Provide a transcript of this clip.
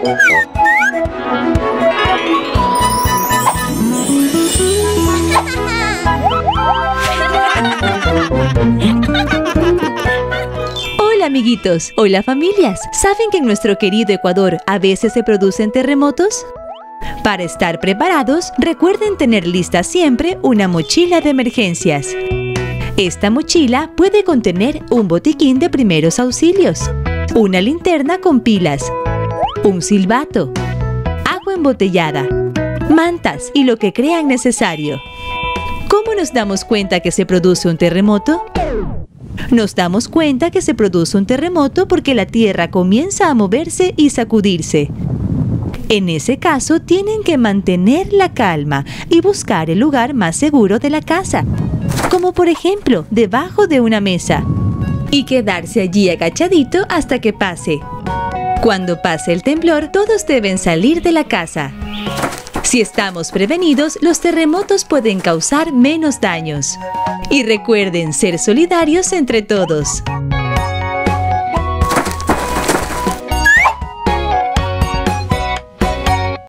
Hola amiguitos, hola familias. ¿Saben que en nuestro querido Ecuador a veces se producen terremotos? Para estar preparados, recuerden tener lista siempre una mochila de emergencias. Esta mochila puede contener un botiquín de primeros auxilios, una linterna con pilas, un silbato, agua embotellada, mantas y lo que crean necesario. ¿Cómo nos damos cuenta que se produce un terremoto? Nos damos cuenta que se produce un terremoto porque la tierra comienza a moverse y sacudirse. En ese caso, tienen que mantener la calma y buscar el lugar más seguro de la casa, como por ejemplo, debajo de una mesa, y quedarse allí agachadito hasta que pase. Cuando pase el temblor, todos deben salir de la casa. Si estamos prevenidos, los terremotos pueden causar menos daños. Y recuerden ser solidarios entre todos.